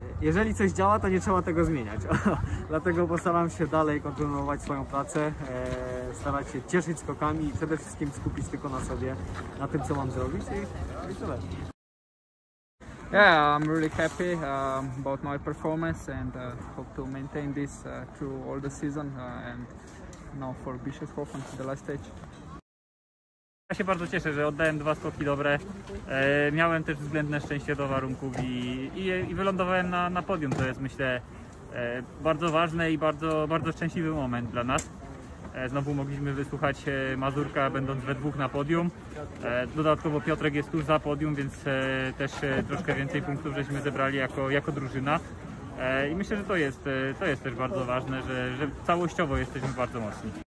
Jeżeli coś działa, to nie trzeba tego zmieniać. Dlatego postaram się dalej kontynuować swoją pracę, starać się cieszyć skokami i przede wszystkim skupić tylko na sobie, na tym, co mam zrobić i tyle. Yeah, I'm really happy about my performance and hope to maintain this through all the season and now for Bergiselspringen, the last stage. Ja się bardzo cieszę, że oddałem 2 skoki dobre. Miałem też względne szczęście do warunków i wylądowałem na podium. To jest, myślę, bardzo ważny i bardzo szczęśliwy moment dla nas. Znowu mogliśmy wysłuchać Mazurka, będąc we dwóch na podium. Dodatkowo Piotrek jest tuż za podium, więc też troszkę więcej punktów żeśmy zebrali jako drużyna. I myślę, że to jest też bardzo ważne, że całościowo jesteśmy bardzo mocni.